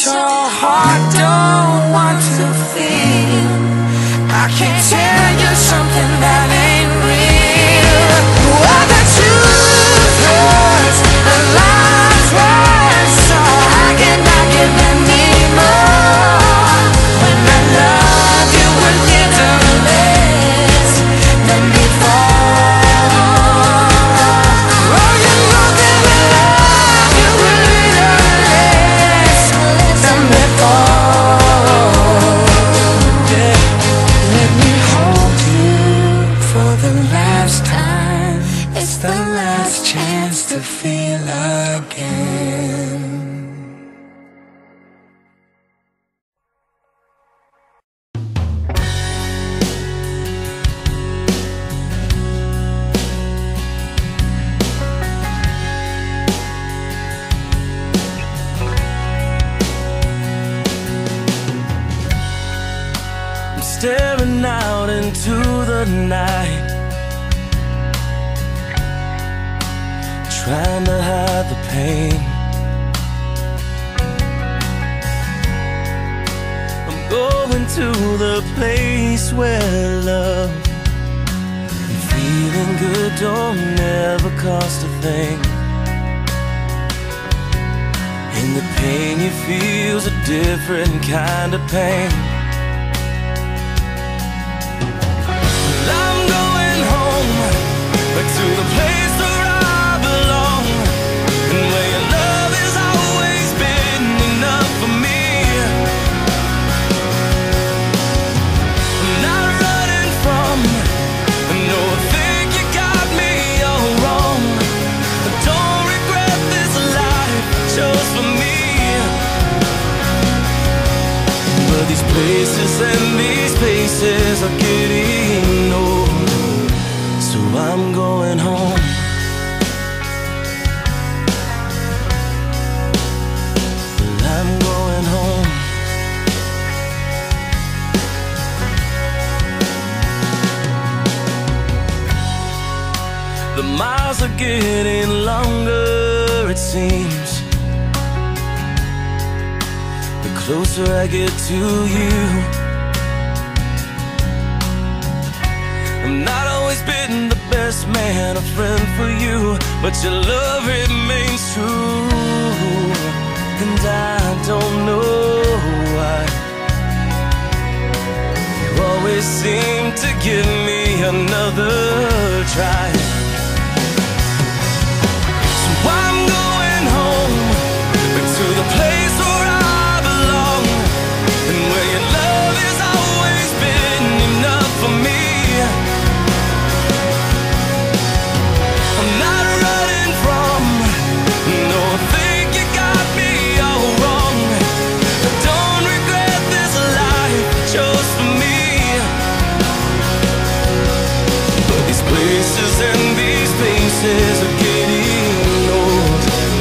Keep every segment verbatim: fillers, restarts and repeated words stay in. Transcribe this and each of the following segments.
your heart don't want to feel. I can't tell you something that ain't real. Well, the truth hurts, the lies were so I cannot give anymore. When I love you a little less than before. Oh, you know that I love you a little less than before. Yeah. Let me hold you for the last time. It's the last chance to feel again. I'm staring out into the night, trying to hide the pain. I'm going to the place where love and feeling good don't never cost a thing. And the pain you feel's a different kind of pain. Well, I'm going home, back to the place where I belong, and where your love has always been enough for me. I'm not running from, no, I think you got me all wrong. I don't regret this life I chose for me. But these places and these spaces are getting old, so I'm going home. Well, I'm going home. The miles are getting longer, it seems, the closer I get to you. I'm not always been the best man, a friend for you, but your love remains true. And I don't know why you always seem to give me another try. So I'm going home, back to the place where I belong, and where your love has always been enough for me. I'm not running from, no, I think you got me all wrong. I don't regret this life I chose for me. But these places and these spaces are getting old.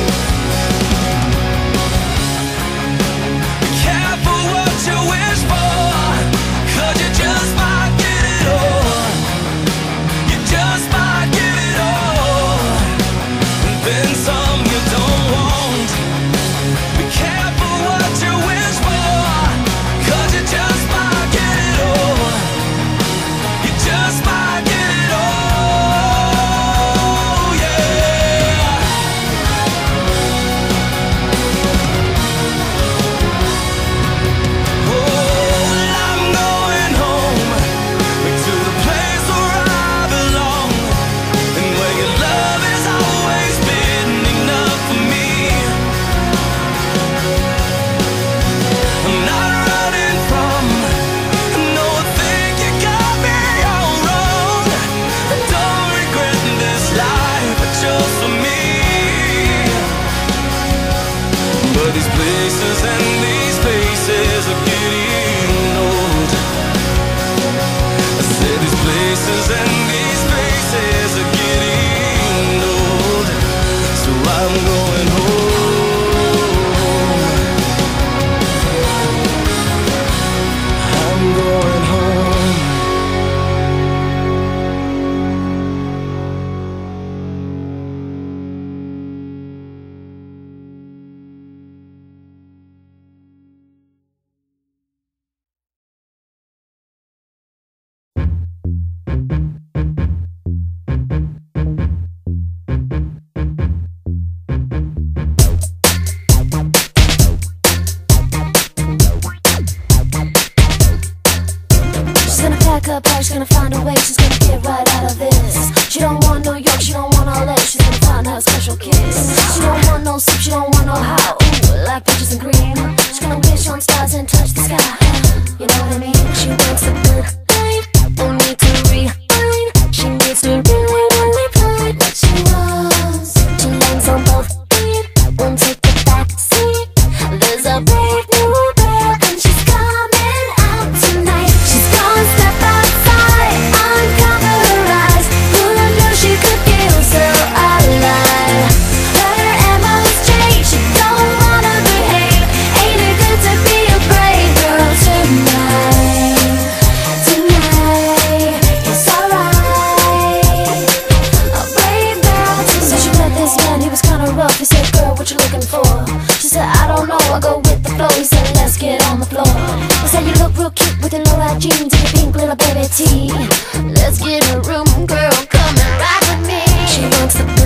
Be careful what you wish for, 'cause you just might get it all. You just might get it all, and then some you don't want. Be careful what you wish for, 'cause you just might get it all. You just might get it all, yeah. Oh, well, I'm going home, back to the place where I belong, and where your love has always been enough for me. I'm not running from, no, I think you got me all wrong. I don't regret this life I chose for me. But these places and these spaces are getting old. I said these places and these spaces are getting old, so I'm going home. I'm going home. the party, she's gonna find a way, she's gonna get right out of this. She don't want New York, she don't want L A, she's gonna find her a special kiss. She don't want no soup, she don't want no how, ooh, like peaches and cream. She's gonna wish on stars and touch the sky, you know what I mean? She wants the good life, don't need to rewind. She needs to really, really find what she wants. She lands on both feet, won't take the back seat. There's a brave new girl and she's coming out tonight. She's gonna step outside, uncover her eyes. Who knew she could feel so alive? Her M O's changed, she don't wanna behave. Ain't it good to be a brave girl tonight? Tonight, it's alright. A brave girl tonight. So she met this man, he was kinda rough. He said, girl, what you looking for? She said, I don't know, I go with the flow. He said, let's get on the floor. He said, you look real cute with your low-rise jeans and your pink little baby tee. Let's get in a room, girl, come and ride with me. She wants the